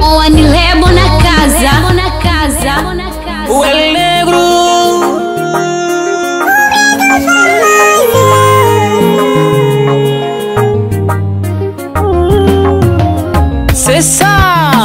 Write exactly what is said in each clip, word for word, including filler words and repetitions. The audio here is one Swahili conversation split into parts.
Oani lebo na casa, na casa. O El Negro. Cessa.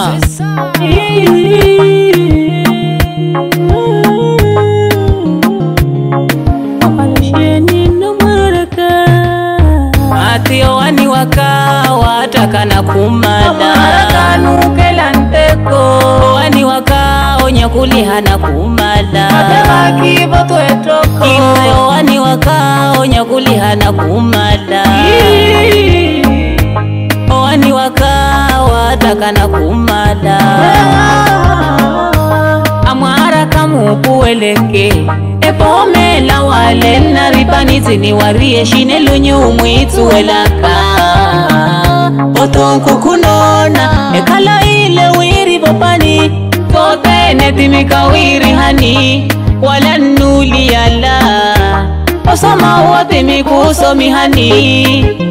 Ati oani waka wataka na kumada Marakanu kelanteko oani waka onyakuli hana kumada Atema kibo tuetoko Iwe oani waka onyakuli hana kumada oani waka wataka na kumada Amwara kamu ueleke Epome la wale na ribanizi ni warie shine lunyu mwitu welaka Otonku kunona Ekala ile wiri bopani Tote netimika wiri hani Wala nuli yala Osama watimiku somi hani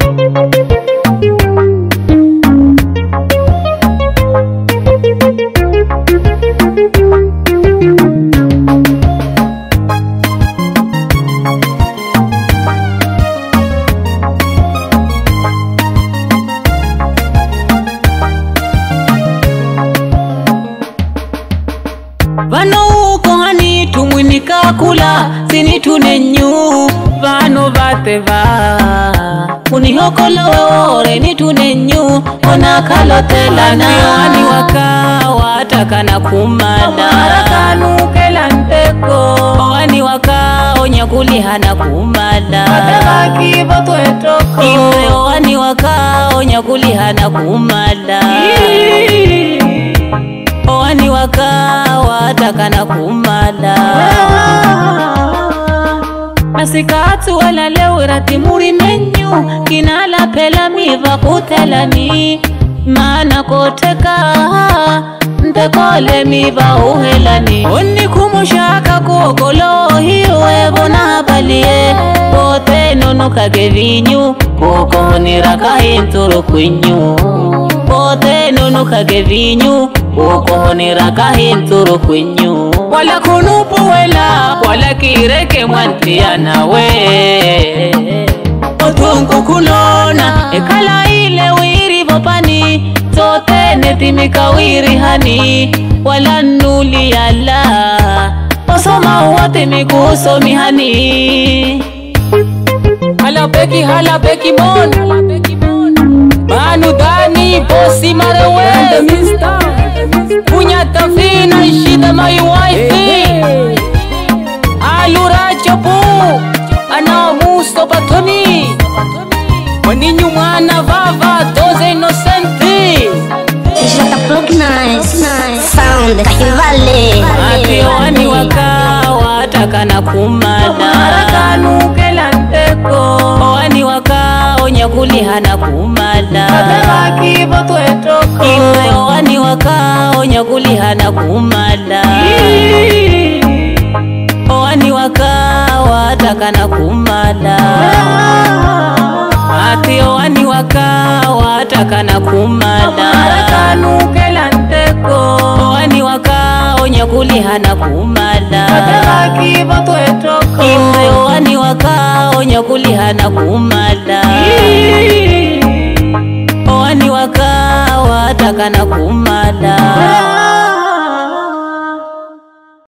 Vano uko hani tumwinika kula Sini tunenyu Vano vateva Unihokolo weore ni tunenyu Ona kalotela na Ani waka wataka na kumada Marakanu kelanteko Oani waka onyakuli hana kumada Atema kibo tuetoko Iwe oani waka onyakuli hana kumada Oani waka wataka na kumada Masikatu wala leo ratimuri menyu Kinala pela miva kutelani Mana koteka Ntekole miva uhelani Oni kumushaka kukolo hiwe bona balie Kote nono kage vinyu Kuko niraka hinturu kwinyu Kote nono kage vinyu Uko niraka hinturu kwinyu Wala kunupu wela Wala kireke mwantia nawe Otunku kunona Ekala ile wiri bopani Tote netimika wiri hani Wala nuli yala Osoma watimiku somi hani Hala beki hala beki mon Manu Dani bosi marewe Punya tafina ishida my wife Alura chapu Ana musto batoni Maninyu mwana vava doze inocenti J Plug nice, nice. Sound Kivale. Ati oani waka wataka na kumada Marakanu kelanteko oani waka onyakuli hana kumada Atema kibo tuetoko Iwe oani waka onyakuli hana kumada oani waka wataka na kumada Ati oani waka wataka na kumada Marakanu kelanteko oani waka onyakuli hana kumada Atema kibo tuetoko Iwe oani waka onyakuli hana kumada oani waka wataka na kumada